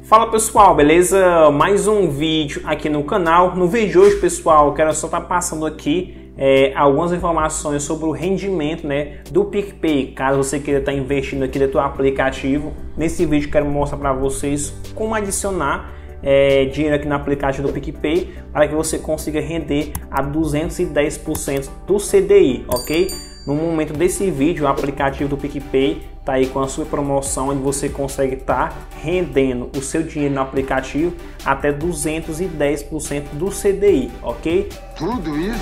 Fala pessoal, beleza? Mais um vídeo aqui no canal. No vídeo de hoje, pessoal, eu quero só estar passando aqui algumas informações sobre o rendimento, né, do PicPay, caso você queira estar investindo aqui dentro do aplicativo. Nesse vídeo quero mostrar para vocês como adicionar dinheiro aqui no aplicativo do PicPay para que você consiga render a 210% do CDI, ok? No momento desse vídeo, o aplicativo do PicPay está aí com a sua promoção, onde você consegue estar rendendo o seu dinheiro no aplicativo até 210% do CDI, ok? Tudo isso?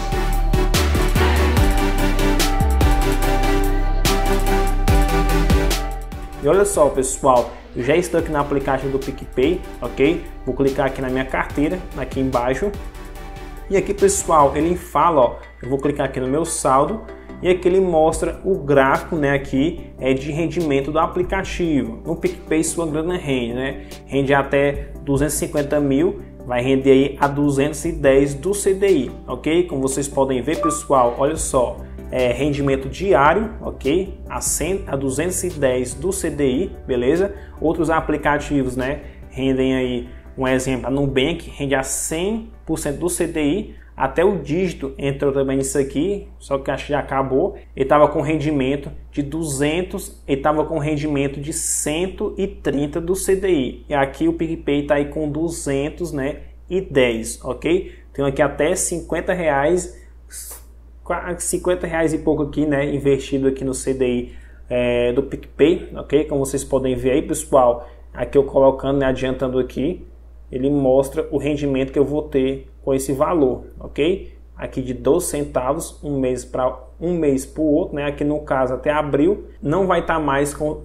E olha só, pessoal, eu já estou aqui no aplicativo do PicPay, ok? Vou clicar aqui na minha carteira, aqui embaixo. E aqui, pessoal, ele fala, ó, eu vou clicar aqui no meu saldo. E aqui ele mostra o gráfico, né, aqui de rendimento do aplicativo. No PicPay sua grana rende, né? Rende até 250 mil, vai render aí a 210 do CDI, ok? Como vocês podem ver, pessoal, olha só, rendimento diário, ok? A 210 do CDI, beleza? Outros aplicativos, né, rendem aí, um exemplo, a Nubank rende a 100% do CDI. Até o dígito entrou também nisso aqui, só que acho que já acabou. Ele estava com rendimento de 200, ele estava com rendimento de 130 do CDI. E aqui o PicPay está aí com 200, né, e 10, ok? Tem aqui até 50 reais e pouco aqui, né, investido aqui no CDI do PicPay, ok? Como vocês podem ver aí, pessoal, aqui eu colocando, né, adiantando aqui, ele mostra o rendimento que eu vou ter com esse valor, ok? Aqui de 12 centavos, um mês para o outro, né? Aqui no caso até abril, não vai estar mais com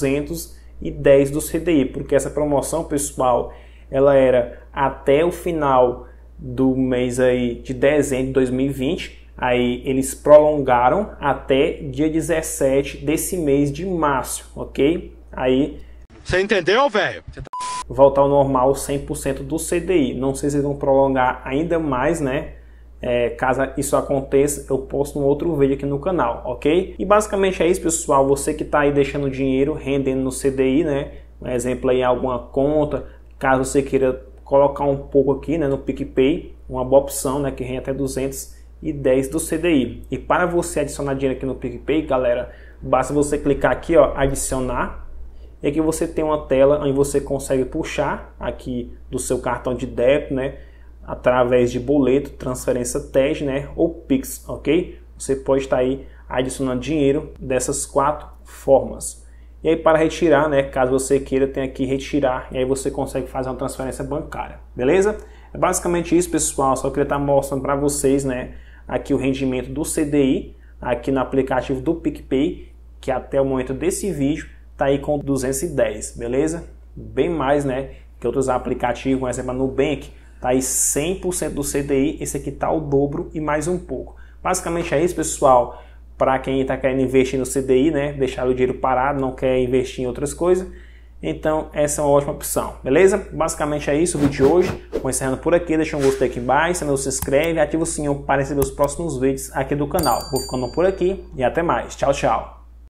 210 do CDI, porque essa promoção, pessoal, ela era até o final do mês aí de dezembro de 2020, aí eles prolongaram até dia 17 desse mês de março, ok? Aí... Você entendeu, velho? Voltar ao normal 100% do CDI. Não sei se eles vão prolongar ainda mais, né? Caso isso aconteça, eu posto um outro vídeo aqui no canal, ok? E basicamente é isso, pessoal. Você que está aí deixando dinheiro rendendo no CDI, né? Um exemplo aí, alguma conta. Caso você queira colocar um pouco aqui, né, no PicPay, uma boa opção, né, que rende até 210 do CDI. E para você adicionar dinheiro aqui no PicPay, galera, basta você clicar aqui, ó, adicionar. E aqui você tem uma tela onde você consegue puxar aqui do seu cartão de débito, né, através de boleto, transferência TED, né, ou Pix, ok? Você pode estar aí adicionando dinheiro dessas 4 formas. E aí para retirar, né, caso você queira, tem aqui retirar, e aí você consegue fazer uma transferência bancária, beleza? É basicamente isso, pessoal. Só queria estar mostrando para vocês, né, aqui o rendimento do CDI aqui no aplicativo do PicPay, que até o momento desse vídeo tá aí com 210, beleza? Bem mais, né, que outros aplicativos, por exemplo, a Nubank, tá aí 100% do CDI, esse aqui tá o dobro e mais um pouco. Basicamente é isso, pessoal. Para quem está querendo investir no CDI, né, deixar o dinheiro parado, não quer investir em outras coisas, então essa é uma ótima opção, beleza? Basicamente é isso o vídeo de hoje. Vou encerrando por aqui, deixa um gostei aqui embaixo, se inscreve, ativa o sininho para receber os próximos vídeos aqui do canal. Vou ficando por aqui e até mais. Tchau, tchau.